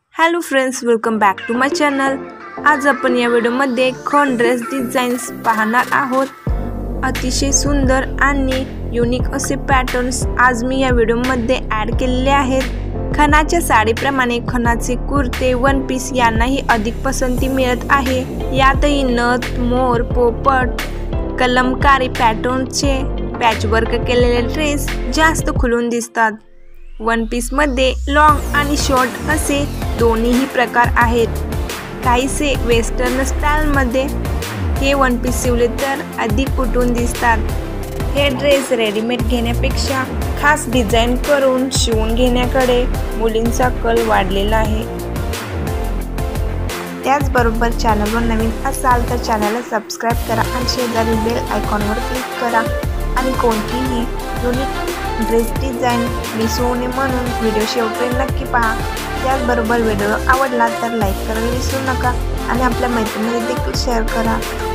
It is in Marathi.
Hello friends, welcome back to my channel. आज आपण या व्हिडिओमध्ये खन ड्रेस डिझाईन्स पाहणार आहोत। अतिशय सुंदर आणि युनिक असे पॅटर्न्स आज मी या व्हिडिओमध्ये ॲड केलेले आहेत। खनाच्या साडीप्रमाणे खनाचे कुर्ते, वन पीस यांनाही अधिक पसंती मिळत आहे। यातही नथ, मोर, पोपट, कलमकारी पॅटर्नचे पॅचवर्क केलेले ड्रेस जास्त खुलून दिसतात। वन पीस मध्ये लॉंग आणि शॉर्ट असे दोन्हीही प्रकार आहेत। काहीसे वेस्टर्न स्टाईल मध्ये हे वन पीस शिवले तर अधिक उठून दिसतात। हे ड्रेस रेडीमेड घेण्यापेक्षा खास डिझाइन करून शिवून घेण्याकडे मुलींचा कल वाढलेला आहे। त्याचबरोबर चॅनलवर नवीन असाल तर चॅनलला सबस्क्राइब करा आणि शेजारी बेल आयकॉनवर क्लिक करा आणि कोणतीही युनिक ड्रेस डिझाइन मिस होऊ नये म्हणून व्हिडिओ शेवटपर्यंत नक्की पहा। त्याचबरोबर व्हिडिओ आवडला तर लाईक करायला विसरू नका आणि आपल्या मैत्रिणींना देखील शेअर करा।